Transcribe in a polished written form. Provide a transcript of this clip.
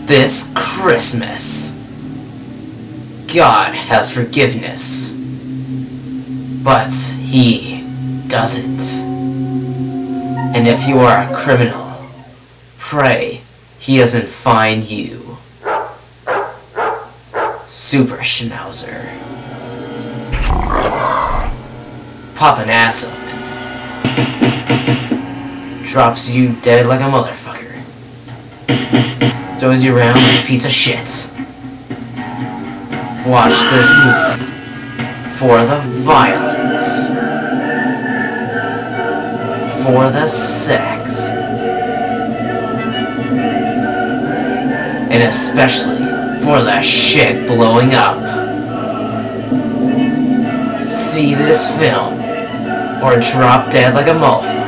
This Christmas, God has forgiveness, but He doesn't. And if you are a criminal, pray He doesn't find you. Super Schnauzer. Captain ASZOLE. Drops you dead like a motherfucker. Throws you around like a piece of shit. Watch this movie for the violence, for the sex, and especially for the shit blowing up. See this film, or drop dead like a motherfucker.